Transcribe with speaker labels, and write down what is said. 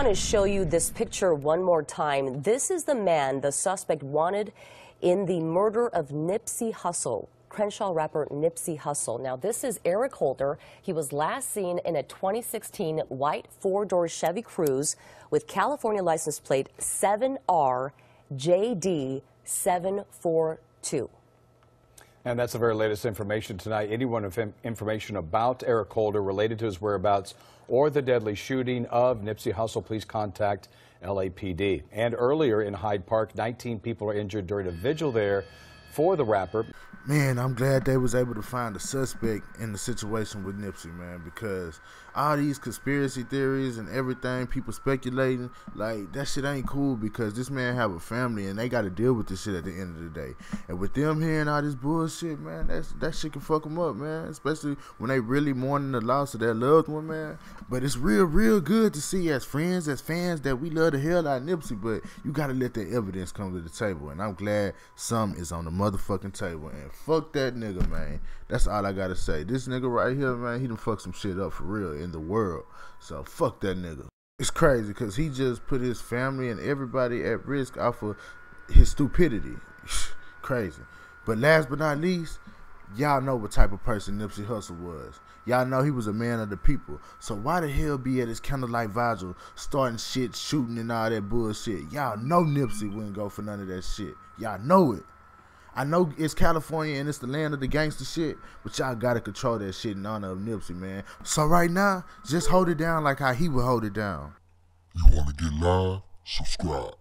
Speaker 1: want to show you this picture one more time. This is the man, the suspect wanted in the murder of Nipsey Hussle, Crenshaw rapper Nipsey Hussle. Now, this is Eric Holder. He was last seen in a 2016 white four-door Chevy Cruze with California license plate 7RJD742.
Speaker 2: And that's the very latest information tonight. Anyone with information about Eric Holder related to his whereabouts or the deadly shooting of Nipsey Hussle, please contact LAPD. And earlier in Hyde Park, 19 people are injured during a vigil there for the rapper.
Speaker 3: Man, I'm glad they was able to find a suspect in the situation with Nipsey, man, because all these conspiracy theories and everything, people speculating, like, that shit ain't cool, because this man have a family and they got to deal with this shit at the end of the day. And with them hearing all this bullshit, man, that shit can fuck them up, man, especially when they really mourning the loss of their loved one, man. But it's real good to see as friends, as fans, that we love the hell out of Nipsey, but you got to let the evidence come to the table. And I'm glad some is on the motherfucking table. And fuck that nigga, man. That's all I gotta say. This nigga right here, man, he done fucked some shit up for real in the world. So fuck that nigga. It's crazy because he just put his family and everybody at risk off of his stupidity. Crazy. But last but not least, y'all know what type of person Nipsey Hussle was. Y'all know he was a man of the people. So why the hell be at his candlelight vigil starting shit, shooting and all that bullshit? Y'all know Nipsey wouldn't go for none of that shit. Y'all know it. I know it's California and it's the land of the gangster shit, but y'all gotta control that shit in honor of Nipsey, man. So right now, just hold it down like how he would hold it down.
Speaker 4: You wanna get live? Subscribe.